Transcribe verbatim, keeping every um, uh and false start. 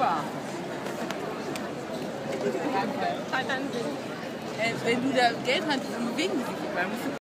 Super. Danke. Äh, wenn du da Geld hast, dann bewegen die sich.